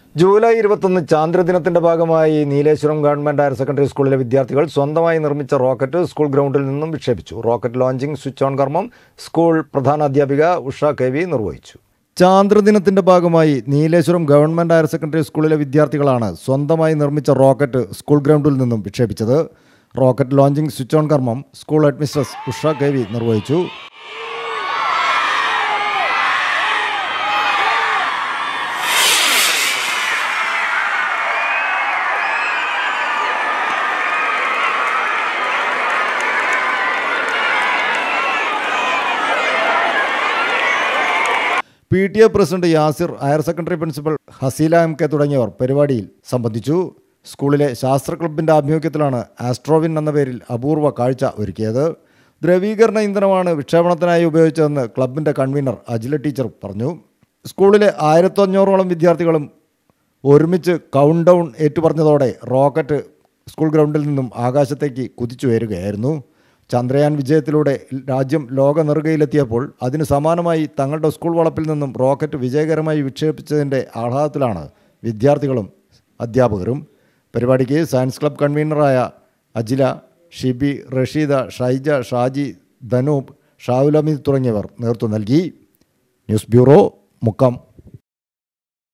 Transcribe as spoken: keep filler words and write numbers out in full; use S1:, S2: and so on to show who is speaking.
S1: July ഇരുപത്തൊന്ന് ചാന്ദ്രദിനത്തിന്റെ ഭാഗമായി Nileshwaram government higher secondary സ്കൂളിലെ വിദ്യാർത്ഥികൾ സ്വന്തമായി നിർമ്മിച്ച റോക്കറ്റ് സ്കൂൾ ഗ്രൗണ്ടിൽ നിന്നും വിക്ഷേപിച്ചു. റോക്കറ്റ് ലോഞ്ചിംഗ് സ്വിച്ച് ഓൺ കർമ്മം സ്കൂൾ പ്രധാനാധ്യാപിക ഉഷ കെ വി നിർവഹിച്ചു. ചാന്ദ്രദിനത്തിന്റെ ഭാഗമായി നീലേശ്വരം ഗവൺമെന്റ് ഹയർ സെക്കൻഡറി സ്കൂളിലെ വിദ്യാർത്ഥികളാണ് സ്വന്തമായി നിർമ്മിച്ച റോക്കറ്റ് സ്കൂൾ ഗ്രൗണ്ടിൽ നിന്നും വിക്ഷേപിച്ചത്. റോക്കറ്റ് ലോഞ്ചിംഗ് സ്വിച്ച് ഓൺ കർമ്മം school headmistress Usha K V നിർവഹിച്ചു. P T A president Yasir, higher secondary principal Haseela M K തുടങ്ങിയവർ പരിപാടിയിൽ സംബന്ധിച്ചു. സ്കൂളിലെ ശാസ്ത്ര ക്ലബിൻ്റെ ആഭിമുഖ്യത്തിലാണ് ആസ്ട്രോവിൻ എന്ന പേരിൽ അപൂർവ കാഴ്ച ഒരുക്കിയത്. ദ്രവീകരണ ഇന്ധനമാണ് വിക്ഷേപണത്തിനായി ഉപയോഗിച്ചതെന്ന് ക്ലബിൻ്റെ കൺവീനർ അജില ടീച്ചർ പറഞ്ഞു. സ്കൂളിലെ ആയിരത്തഞ്ഞൂറോളം വിദ്യാർത്ഥികളും ഒരുമിച്ച് കൗണ്ട് ഡൗൺ ഏറ്റുപറഞ്ഞതോടെ റോക്കറ്റ് സ്കൂൾ ഗ്രൗണ്ടിൽ നിന്നും ആകാശത്തേക്ക് കുതിച്ചുയരുകയായിരുന്നു. ചന്ദ്രയാൻ വിജയത്തിലൂടെ രാജ്യം ലോക നെറുകയിലെത്തിയപ്പോൾ അതിന് സമാനമായി തങ്ങളുടെ സ്കൂൾ വളപ്പിൽ നിന്നും റോക്കറ്റ് വിജയകരമായി വിക്ഷേപിച്ചതിൻ്റെ ആഹ്ലാദത്തിലാണ് വിദ്യാർത്ഥികളും അധ്യാപകരും. പരിപാടിക്ക് സയൻസ് ക്ലബ് കൺവീനറായ അജില, ഷിബി, റഷീദ, ഷൈജ, ഷാജി, ധനൂപ്, ഷാവുൽ അമീദ് തുടങ്ങിയവർ നേതൃത്വം നൽകി. News bureau, Mukkam.